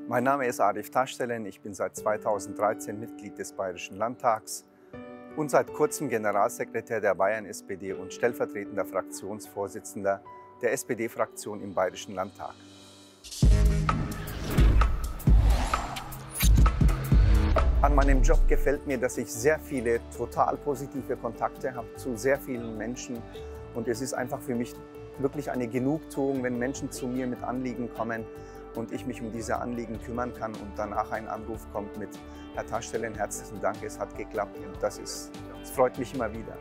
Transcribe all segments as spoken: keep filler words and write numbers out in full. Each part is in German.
Mein Name ist Arif Taşdelen, ich bin seit zweitausenddreizehn Mitglied des Bayerischen Landtags und seit kurzem Generalsekretär der Bayern S P D und stellvertretender Fraktionsvorsitzender der S P D-Fraktion im Bayerischen Landtag. An meinem Job gefällt mir, dass ich sehr viele total positive Kontakte habe zu sehr vielen Menschen und es ist einfach für mich wirklich eine Genugtuung, wenn Menschen zu mir mit Anliegen kommen und ich mich um diese Anliegen kümmern kann und danach ein Anruf kommt mit Herr Taşdelen, herzlichen Dank, es hat geklappt und das, ist, das freut mich immer wieder.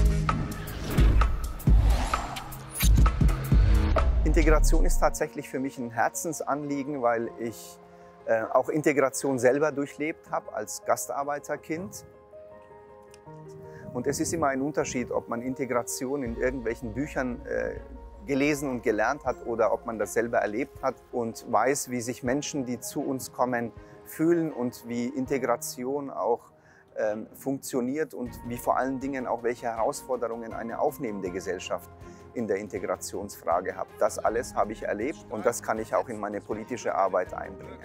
Integration ist tatsächlich für mich ein Herzensanliegen, weil ich äh, auch Integration selber durchlebt habe als Gastarbeiterkind. Und es ist immer ein Unterschied, ob man Integration in irgendwelchen Büchern äh, gelesen und gelernt hat oder ob man das selber erlebt hat und weiß, wie sich Menschen, die zu uns kommen, fühlen und wie Integration auch ähm, funktioniert und wie vor allen Dingen auch welche Herausforderungen eine aufnehmende Gesellschaft in der Integrationsfrage hat. Das alles habe ich erlebt und das kann ich auch in meine politische Arbeit einbringen.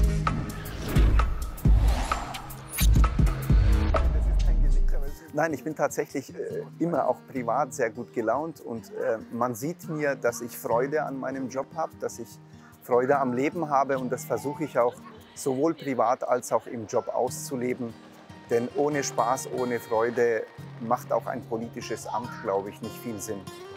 Nein, ich bin tatsächlich äh, immer auch privat sehr gut gelaunt und äh, man sieht mir, dass ich Freude an meinem Job habe, dass ich Freude am Leben habe und das versuche ich auch sowohl privat als auch im Job auszuleben. Denn ohne Spaß, ohne Freude macht auch ein politisches Amt, glaube ich, nicht viel Sinn.